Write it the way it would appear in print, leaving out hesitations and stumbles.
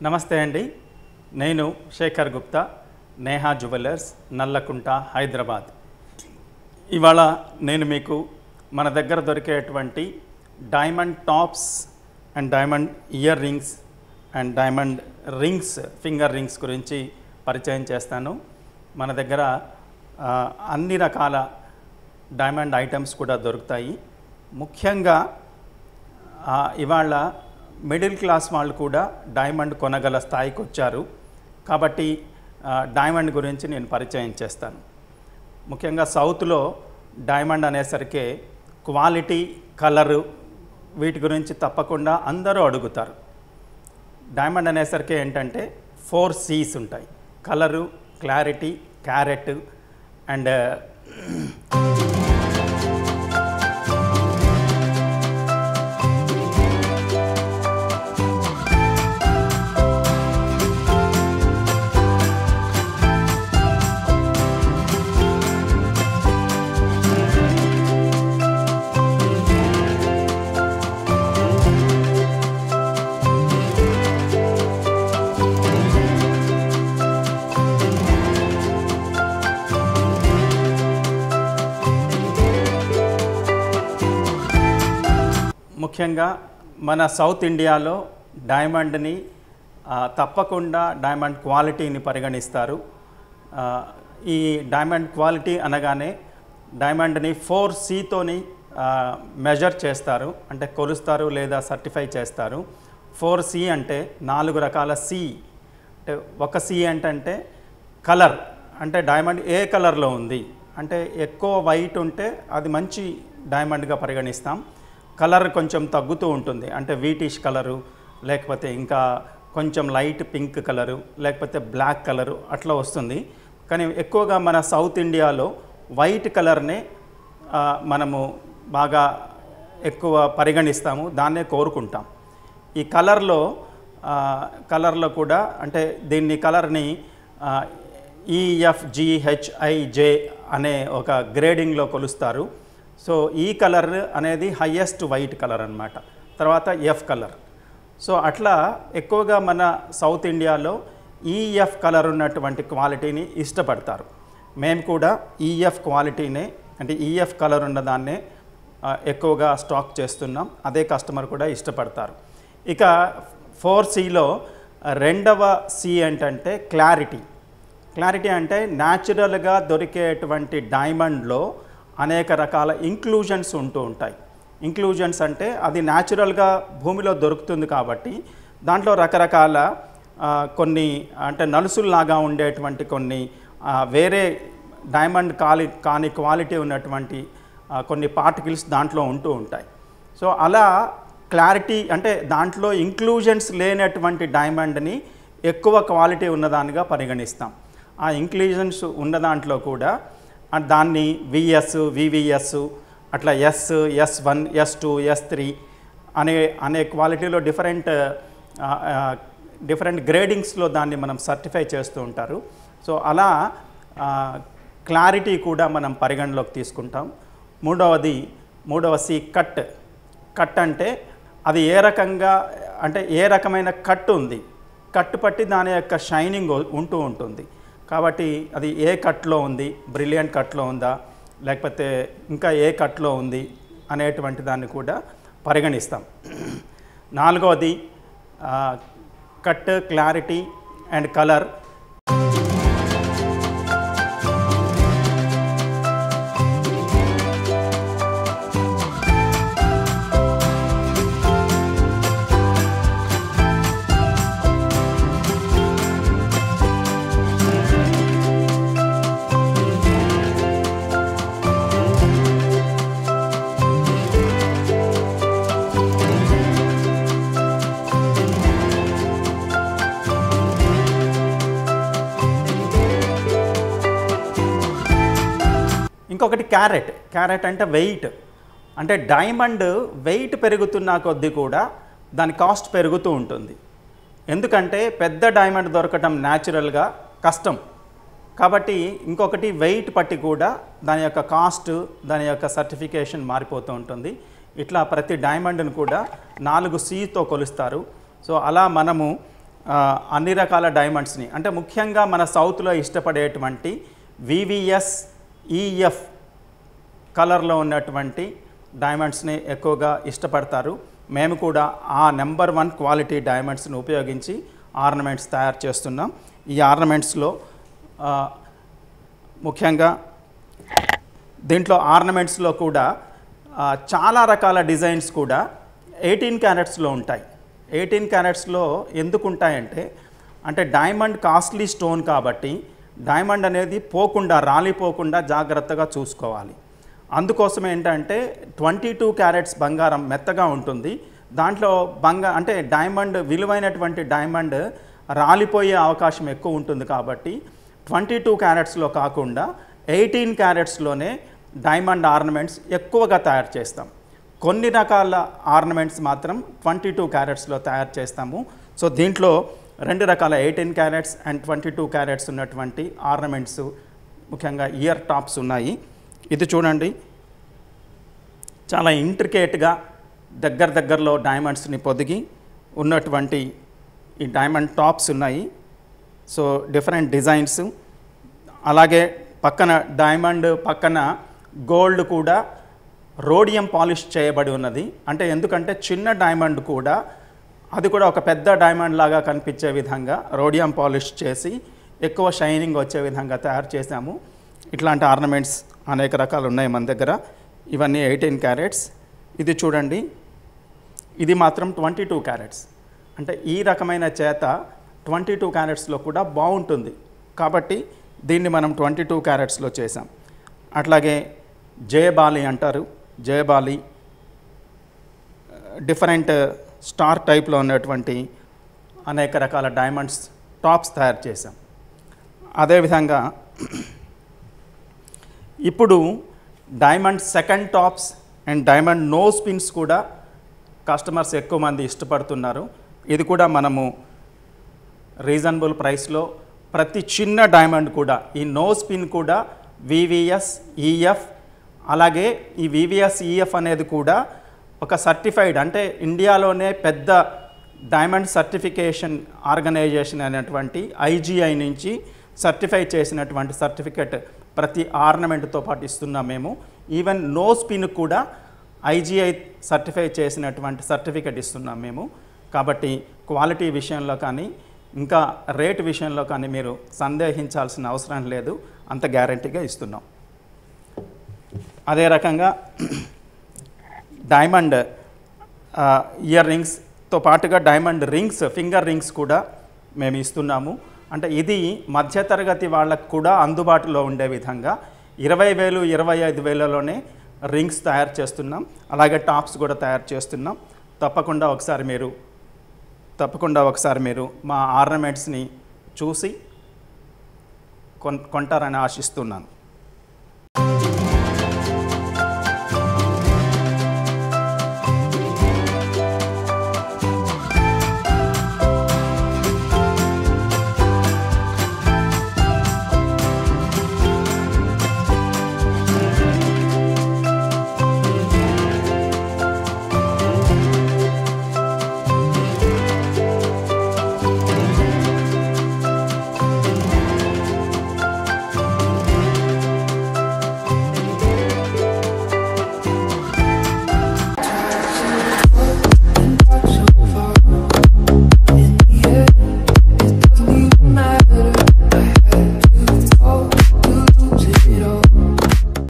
నమస్తే అండి. నేను శేఖర్ గుప్తా, నేహా జ్యువెలర్స్, నల్లకుంట, హైదరాబాద్. ఇవాళ నేను మీకు మన దగ్గర దొరికేటువంటి diamond tops and diamond ear rings and diamond rings, finger rings గురించి పరిచయం చేస్తాను. మన దగ్గర అన్ని రకాల డైమండ్ ఐటమ్స్ కూడా దొరుకుతాయి. ముఖ్యంగా ఇవాళ మిడిల్ క్లాస్ వాళ్ళు కూడా డైమండ్ కొనగల స్థాయికి వచ్చారు. కాబట్టి డైమండ్ గురించి నేను పరిచయం చేస్తాను. ముఖ్యంగా సౌత్లో డైమండ్ అనేసరికి క్వాలిటీ, కలరు, వీటి గురించి తప్పకుండా అందరూ అడుగుతారు. డైమండ్ అనేసరికి ఏంటంటే 4 C's ఉంటాయి: కలరు, క్లారిటీ, క్యారెట్ అండ్ ముఖ్యంగా మన సౌత్ ఇండియాలో డైమండ్ని తప్పకుండా డైమండ్ క్వాలిటీని పరిగణిస్తారు. ఈ డైమండ్ క్వాలిటీ అనగానే డైమండ్ని 4 Cతోని మెజర్ చేస్తారు, అంటే కొలుస్తారు లేదా సర్టిఫై చేస్తారు. 4 C అంటే 4 రకాల C. అంటే ఒక C అంటే కలర్, అంటే డైమండ్ ఏ కలర్లో ఉంది, అంటే ఎక్కువ వైట్ ఉంటే అది మంచి డైమండ్గా పరిగణిస్తాం. కలర్ కొంచెం తగ్గుతూ ఉంటుంది, అంటే వీటిష్ కలరు, లేకపోతే ఇంకా కొంచెం లైట్ పింక్ కలరు, లేకపోతే బ్లాక్ కలరు అట్లా వస్తుంది. కానీ ఎక్కువగా మన సౌత్ ఇండియాలో వైట్ కలర్నే మనము బాగా ఎక్కువ పరిగణిస్తాము, దాన్నే కోరుకుంటాం. ఈ కలర్లో కూడా అంటే దీన్ని కలర్ని EFGHIJ అనే ఒక గ్రేడింగ్లో కొలుస్తారు. సో ఈ కలర్ అనేది హయ్యెస్ట్ వైట్ కలర్ అన్నమాట. తర్వాత F కలర్. సో అట్లా ఎక్కువగా మన సౌత్ ఇండియాలో EF కలర్ ఉన్నటువంటి క్వాలిటీని ఇష్టపడతారు. మేము కూడా EF క్వాలిటీనే, అంటే EF కలర్ ఉన్నదాన్నే ఎక్కువగా స్టాక్ చేస్తున్నాం. అదే కస్టమర్ కూడా ఇష్టపడతారు. ఇక 4 Cలో రెండవ C ఏంటంటే క్లారిటీ. క్లారిటీ అంటే న్యాచురల్గా దొరికేటువంటి డైమండ్లో అనేక రకాల ఇంక్లూజన్స్ ఉంటూ ఉంటాయి. ఇంక్లూజన్స్ అంటే అది న్యాచురల్గా భూమిలో దొరుకుతుంది కాబట్టి దాంట్లో రకరకాల కొన్ని అంటే నలుసుల్లాగా ఉండేటువంటి కొన్ని వేరే డైమండ్ కాని క్వాలిటీ ఉన్నటువంటి కొన్ని పార్టికల్స్ దాంట్లో ఉంటూ ఉంటాయి. సో అలా క్లారిటీ అంటే దాంట్లో ఇంక్లూజన్స్ లేనటువంటి డైమండ్ని ఎక్కువ క్వాలిటీ ఉన్నదానిగా పరిగణిస్తాం. ఆ ఇంక్లూజన్స్ ఉన్న దాంట్లో కూడా దాన్ని VS, VVS, అట్లా S, S1, S2, S3 అనే క్వాలిటీలో డిఫరెంట్ గ్రేడింగ్స్లో దాన్ని మనం సర్టిఫై చేస్తూ ఉంటారు. సో అలా క్లారిటీ కూడా మనం పరిగణలోకి తీసుకుంటాం. మూడవ C కట్ అంటే అది ఏ రకంగా, అంటే ఏ రకమైన కట్ ఉంది, కట్టు పట్టి దాని యొక్క షైనింగ్ ఉంటూ ఉంటుంది. కాబట్టి అది ఏ కట్లో ఉంది, బ్రిలియంట్ కట్లో ఉందా, లేకపోతే ఇంకా ఏ కట్లో ఉంది అనేటువంటి దాన్ని కూడా పరిగణిస్తాం. నాలుగవది కట్, క్లారిటీ అండ్ కలర్. ఇంకొకటి క్యారెట్ అంటే వెయిట్. అంటే డైమండ్ వెయిట్ పెరుగుతున్న కొద్దీ కూడా దాని కాస్ట్ పెరుగుతూ ఉంటుంది. ఎందుకంటే పెద్ద డైమండ్ దొరకటం న్యాచురల్గా కష్టం. కాబట్టి ఇంకొకటి వెయిట్ పట్టి కూడా దాని యొక్క కాస్ట్, దాని యొక్క సర్టిఫికేషన్ మారిపోతూ ఉంటుంది. ఇట్లా ప్రతి డైమండ్ను కూడా 4 Cతో కొలుస్తారు. సో అలా మనము అన్ని రకాల డైమండ్స్ని, అంటే ముఖ్యంగా మన సౌత్లో ఇష్టపడేటువంటి వివిఎస్ ఈఎఫ్ కలర్లో ఉన్నటువంటి డైమండ్స్ని ఎక్కువగా ఇష్టపడతారు. మేము కూడా ఆ నెంబర్ 1 క్వాలిటీ డైమండ్స్ని ఉపయోగించి ఆర్నమెంట్స్ తయారు చేస్తున్నాం. ఈ ఆర్నమెంట్స్లో ముఖ్యంగా దీంట్లో ఆర్నమెంట్స్లో కూడా చాలా రకాల డిజైన్స్ కూడా 18 క్యారెట్స్లో ఉంటాయి. 18 క్యారెట్స్లో ఎందుకు ఉంటాయంటే, అంటే డైమండ్ కాస్ట్లీ స్టోన్ కాబట్టి డైమండ్ అనేది పోకుండా, రాలిపోకుండా జాగ్రత్తగా చూసుకోవాలి. అందుకోసం ఏంటంటే 22 క్యారెట్స్ బంగారం మెత్తగా ఉంటుంది. దాంట్లో అంటే డైమండ్, విలువైనటువంటి డైమండ్ రాలిపోయే అవకాశం ఎక్కువ ఉంటుంది కాబట్టి 22 క్యారెట్స్లో కాకుండా 18 క్యారెట్స్లోనే డైమండ్ ఆర్నమెంట్స్ ఎక్కువగా తయారు చేస్తాం. కొన్ని రకాల ఆర్నమెంట్స్ మాత్రం 22 క్యారెట్స్లో తయారు చేస్తాము. సో దీంట్లో 2 రకాల 18 క్యారెట్స్ అండ్ 22 క్యారెట్స్ ఉన్నటువంటి ఆర్నమెంట్స్, ముఖ్యంగా ఇయర్ టాప్స్ ఉన్నాయి. ఇది చూడండి, చాలా ఇంట్రికేట్గా దగ్గరలో డైమండ్స్ని పొదిగి ఉన్నటువంటి ఈ డైమండ్ టాప్స్ ఉన్నాయి. సో డిఫరెంట్ డిజైన్స్, అలాగే పక్కన డైమండ్ పక్కన గోల్డ్ కూడా రోడియం పాలిష్ చేయబడి ఉన్నది. అంటే ఎందుకంటే చిన్న డైమండ్ కూడా, అది కూడా ఒక పెద్ద డైమండ్ లాగా కనిపించే విధంగా రోడియం పాలిష్ చేసి ఎక్కువ షైనింగ్ వచ్చే విధంగా తయారు చేశాము. ఇట్లాంటి ఆర్నమెంట్స్ అనేక రకాలు ఉన్నాయి మన దగ్గర. ఇవన్నీ 18 క్యారెట్స్. ఇది చూడండి, ఇది మాత్రం 22 క్యారెట్స్. అంటే ఈ రకమైన చేత 22 క్యారెట్స్లో కూడా బాగుంటుంది కాబట్టి దీన్ని మనం 22 క్యారెట్స్లో చేసాం. అట్లాగే జయబాలి అంటారు, జయబాలి డిఫరెంట్ స్టార్ టైప్లో ఉన్నటువంటి అనేక రకాల డైమండ్స్ టాప్స్ తయారు చేసాం. అదేవిధంగా ఇప్పుడు diamond second tops and diamond nose pins కూడా కస్టమర్స్ ఎక్కువ మంది ఇష్టపడుతున్నారు. ఇది కూడా మనము రీజనబుల్ ప్రైస్లో ప్రతి చిన్న డైమండ్ కూడా, ఈ నోస్ పిన్ కూడా వివిఎస్ ఈఎఫ్, అలాగే ఈ వివిఎస్ ఈఎఫ్ అనేది కూడా ఒక సర్టిఫైడ్, అంటే ఇండియాలోనే పెద్ద డైమండ్ సర్టిఫికేషన్ ఆర్గనైజేషన్ అయినటువంటి ఐజిఐ నుంచి సర్టిఫై చేసినటువంటి సర్టిఫికెట్ ప్రతి ఆర్నమెంట్తో పాటు ఇస్తున్నాం మేము. ఈవెన్ నోస్ పిన్ కూడా ఐజిఐ సర్టిఫై చేసినటువంటి సర్టిఫికెట్ ఇస్తున్నాం మేము. కాబట్టి క్వాలిటీ విషయంలో కానీ ఇంకా రేట్ విషయంలో కానీ మీరు సందేహించాల్సిన అవసరం లేదు, అంత గ్యారంటీగా ఇస్తున్నాం. అదే రకంగా డైమండ్ ఇయర్ రింగ్స్తో పాటుగా డైమండ్ రింగ్స్, ఫింగర్ రింగ్స్ కూడా మేము ఇస్తున్నాము. అంటే ఇది మధ్యతరగతి వాళ్ళకు కూడా అందుబాటులో ఉండే విధంగా 20,000, 25,000లోనే రింగ్స్ తయారు చేస్తున్నాం. అలాగే టాప్స్ కూడా తయారు చేస్తున్నాం. తప్పకుండా ఒకసారి మీరు మా ఆర్నమెంట్స్ని చూసి కొంటారని ఆశిస్తున్నాను.